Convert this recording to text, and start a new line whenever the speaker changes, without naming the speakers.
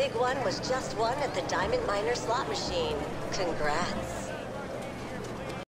big one was just won at the Diamond Miner slot machine. Congrats.